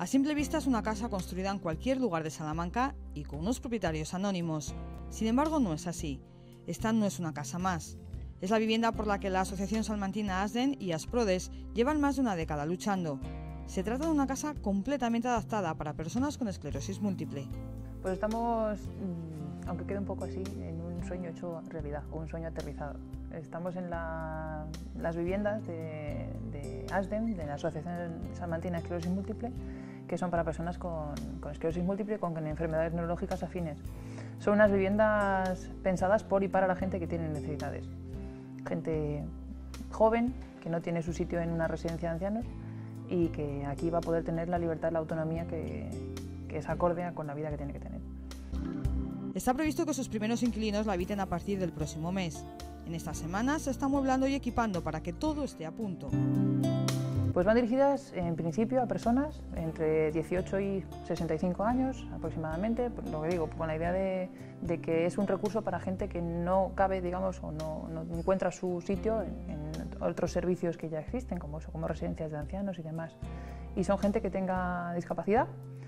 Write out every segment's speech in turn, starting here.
A simple vista es una casa construida en cualquier lugar de Salamanca y con unos propietarios anónimos. Sin embargo, no es así. Esta no es una casa más. Es la vivienda por la que la Asociación Salmantina ASDEN y Asprodes llevan más de una década luchando. Se trata de una casa completamente adaptada para personas con esclerosis múltiple. Pues estamos, aunque quede un poco así, en un sueño hecho realidad o un sueño aterrizado. Estamos en las viviendas de ASDEN, de la Asociación Salmantina de Esclerosis Múltiple, que son para personas con esclerosis múltiple con enfermedades neurológicas afines. Son unas viviendas pensadas por y para la gente que tiene necesidades. Gente joven, que no tiene su sitio en una residencia de ancianos y que aquí va a poder tener la libertad y la autonomía que es acorde con la vida que tiene que tener. Está previsto que sus primeros inquilinos la habiten a partir del próximo mes. En esta semana se está amueblando y equipando para que todo esté a punto. Pues van dirigidas en principio a personas entre 18 y 65 años aproximadamente, lo que digo, con la idea de que es un recurso para gente que no cabe, digamos, o no encuentra su sitio en otros servicios que ya existen, como residencias de ancianos y demás. Y son gente que tenga discapacidad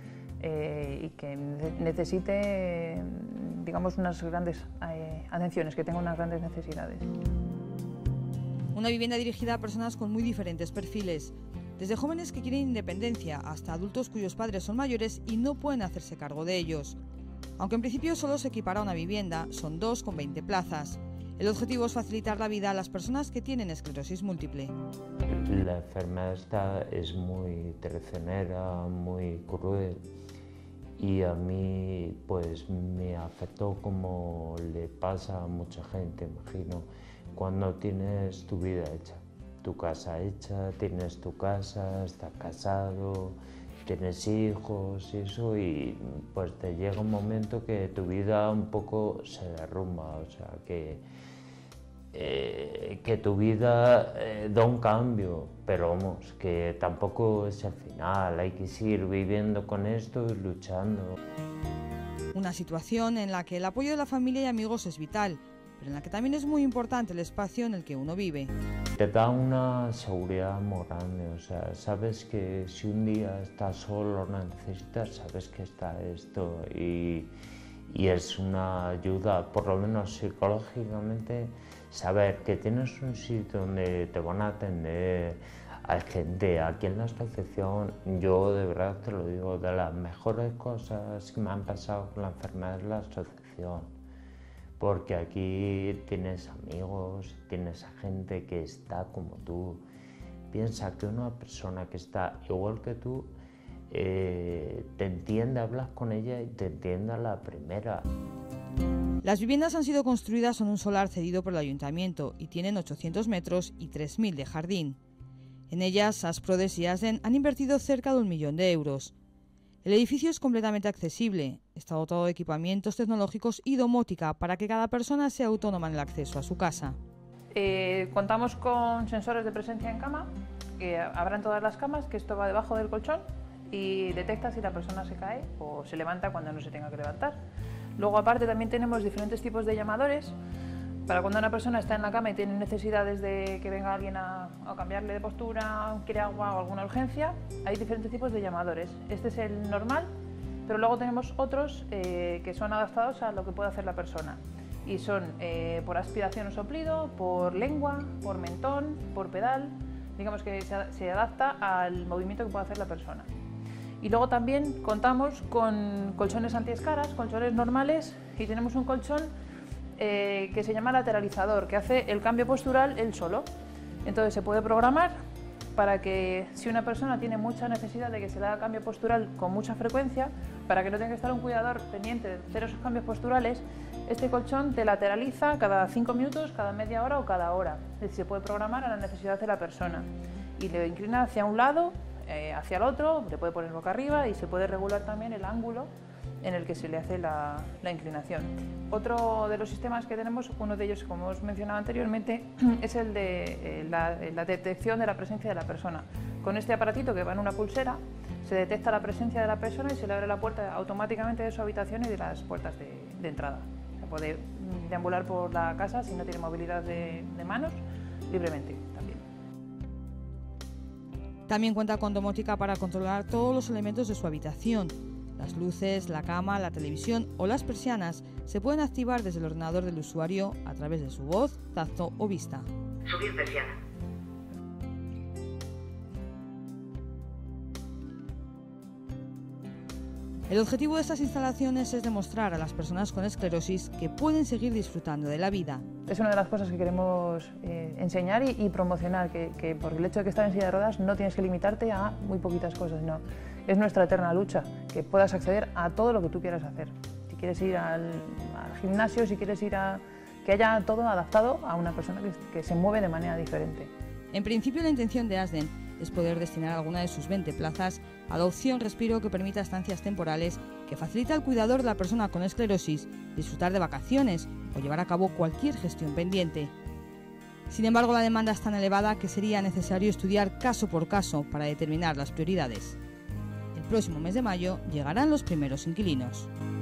y que necesite, digamos, unas grandes atenciones, que tenga unas grandes necesidades. Una vivienda dirigida a personas con muy diferentes perfiles, desde jóvenes que quieren independencia hasta adultos cuyos padres son mayores y no pueden hacerse cargo de ellos. Aunque en principio solo se equipará una vivienda, son 2 con 20 plazas. El objetivo es facilitar la vida a las personas que tienen esclerosis múltiple. La enfermedad es muy traicionera, muy cruel y a mí pues me afectó como le pasa a mucha gente, imagino. Cuando tienes tu vida hecha, tu casa hecha, tienes tu casa, estás casado, tienes hijos y eso, y pues te llega un momento que tu vida un poco se derrumba, o sea, que tu vida da un cambio, pero vamos, que tampoco es el final, hay que seguir viviendo con esto y luchando. Una situación en la que el apoyo de la familia y amigos es vital, pero en la que también es muy importante el espacio en el que uno vive. Te da una seguridad muy grande, o sea, sabes que si un día estás solo, no necesitas, sabes que está esto y es una ayuda, por lo menos psicológicamente, saber que tienes un sitio donde te van a atender. Hay gente aquí en la asociación, yo de verdad te lo digo, de las mejores cosas que me han pasado con la enfermedad es la asociación. Porque aquí tienes amigos, tienes a gente que está como tú. Piensa que una persona que está igual que tú te entiende, hablas con ella y te entiende a la primera. Las viviendas han sido construidas en un solar cedido por el ayuntamiento y tienen 800 metros y 3.000 de jardín. En ellas, Asprodes y ASDEN han invertido cerca de 1 millón de euros. El edificio es completamente accesible, está dotado de equipamientos tecnológicos y domótica para que cada persona sea autónoma en el acceso a su casa. Contamos con sensores de presencia en cama, que habrá en todas las camas, que esto va debajo del colchón y detecta si la persona se cae o se levanta cuando no se tenga que levantar. Luego aparte también tenemos diferentes tipos de llamadores para cuando una persona está en la cama y tiene necesidades de que venga alguien a cambiarle de postura, quiere agua o alguna urgencia, hay diferentes tipos de llamadores. Este es el normal, pero luego tenemos otros que son adaptados a lo que puede hacer la persona. Y son por aspiración o soplido, por lengua, por mentón, por pedal, digamos que se adapta al movimiento que puede hacer la persona. Y luego también contamos con colchones antiescaras, colchones normales, y tenemos un colchón que se llama lateralizador, que hace el cambio postural él solo. Entonces se puede programar para que si una persona tiene mucha necesidad de que se le haga cambio postural con mucha frecuencia, para que no tenga que estar un cuidador pendiente de hacer esos cambios posturales, este colchón te lateraliza cada 5 minutos, cada media hora o cada hora. Es decir, se puede programar a la necesidad de la persona y le inclina hacia un lado, hacia el otro, le puede poner boca arriba y se puede regular también el ángulo en el que se le hace la inclinación. Otro de los sistemas que tenemos, uno de ellos, como os mencionaba anteriormente, es el de la detección de la presencia de la persona. Con este aparatito que va en una pulsera, se detecta la presencia de la persona y se le abre la puerta automáticamente de su habitación y de las puertas de entrada. Se puede deambular por la casa si no tiene movilidad de manos, libremente también. También cuenta con domótica para controlar todos los elementos de su habitación. Las luces, la cama, la televisión o las persianas se pueden activar desde el ordenador del usuario a través de su voz, tacto o vista. Subir persiana. El objetivo de estas instalaciones es demostrar a las personas con esclerosis que pueden seguir disfrutando de la vida. Es una de las cosas que queremos enseñar y promocionar, que por el hecho de que estás en silla de ruedas no tienes que limitarte a muy poquitas cosas, no. Es nuestra eterna lucha, que puedas acceder a todo lo que tú quieras hacer. Si quieres ir al gimnasio, si quieres ir a... que haya todo adaptado a una persona que se mueve de manera diferente. En principio, la intención de ASDEN es poder destinar alguna de sus 20 plazas a la opción Respiro, que permita estancias temporales que facilita al cuidador de la persona con esclerosis disfrutar de vacaciones o llevar a cabo cualquier gestión pendiente. Sin embargo, la demanda es tan elevada que sería necesario estudiar caso por caso para determinar las prioridades. El próximo mes de mayo llegarán los primeros inquilinos.